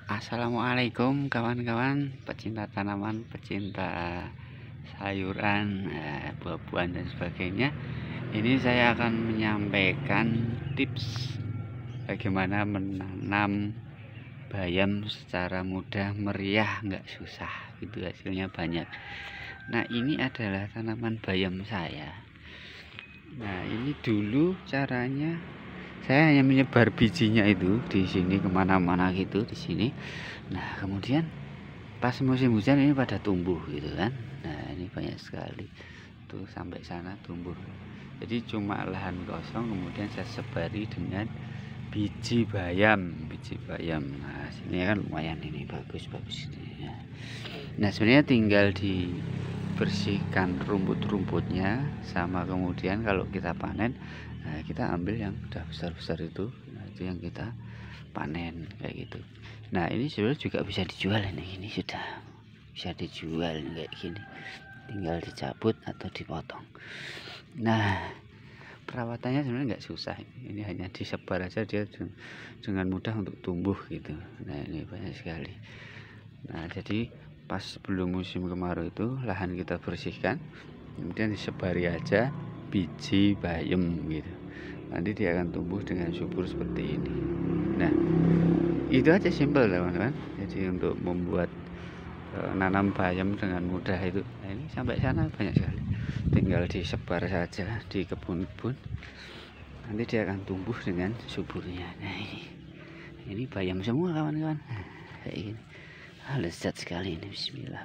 Assalamualaikum kawan-kawan pecinta tanaman, pecinta sayuran, buah-buahan dan sebagainya. Ini saya akan menyampaikan tips bagaimana menanam bayam secara mudah, meriah, nggak susah, gitu hasilnya banyak. Nah, ini adalah tanaman bayam saya. Nah, ini dulu caranya saya hanya menyebar bijinya itu di sini kemana-mana gitu di sini. Nah, kemudian pas musim hujan ini pada tumbuh gitu kan. Nah, ini banyak sekali tuh sampai sana tumbuh. Jadi cuma lahan kosong, kemudian saya sebari dengan biji bayam. Nah, sini kan lumayan, ini bagus ini. Nah, sebenarnya tinggal dibersihkan rumput-rumputnya, sama kemudian kalau kita panen, nah kita ambil yang udah besar-besar itu, nah itu yang kita panen kayak gitu. Nah, ini sebenarnya juga bisa dijual, ini sudah bisa dijual kayak gini, tinggal dicabut atau dipotong. Nah, perawatannya sebenarnya nggak susah, ini hanya disebar aja, dia dengan mudah untuk tumbuh gitu. Nah, ini banyak sekali. Nah, jadi pas sebelum musim kemarau itu lahan kita bersihkan, kemudian disebari aja biji bayam gitu. Nanti dia akan tumbuh dengan subur seperti ini. Nah, itu aja, simpel teman-teman. Jadi untuk membuat nanam bayam dengan mudah itu, nah ini sampai sana banyak sekali, tinggal disebar saja di kebun-kebun, nanti dia akan tumbuh dengan suburnya. Nah, ini bayam semua kawan-kawan, kayak gini. Lezat sekali ini, bismillah.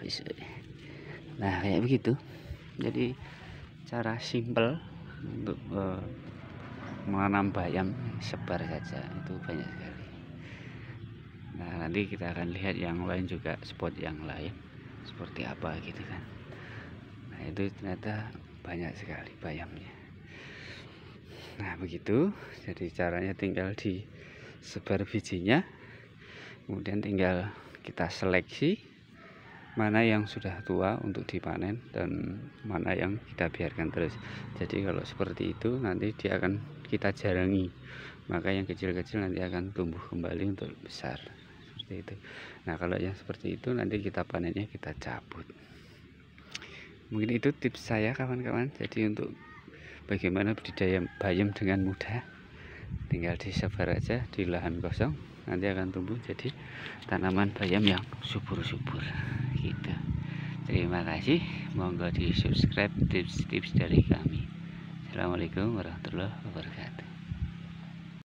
Nah, kayak begitu. Jadi cara simple untuk menanam bayam, sebar saja, itu banyak sekali. Nah, nanti kita akan lihat yang lain juga, spot yang lain seperti apa gitu kan. Nah, itu ternyata banyak sekali bayamnya. Nah, begitu. Jadi caranya tinggal disebar bijinya, kemudian tinggal kita seleksi mana yang sudah tua untuk dipanen dan mana yang kita biarkan terus. Jadi kalau seperti itu nanti dia akan kita jarangi, maka yang kecil-kecil nanti akan tumbuh kembali untuk besar seperti itu. Nah, kalau yang seperti itu nanti kita panennya kita cabut. Mungkin itu tips saya kawan-kawan. Jadi untuk bagaimana budidaya bayam dengan mudah, tinggal disebar aja di lahan kosong, nanti akan tumbuh jadi tanaman bayam yang subur-subur gitu. Terima kasih, monggo di subscribe tips-tips dari kami. Assalamualaikum warahmatullahi wabarakatuh.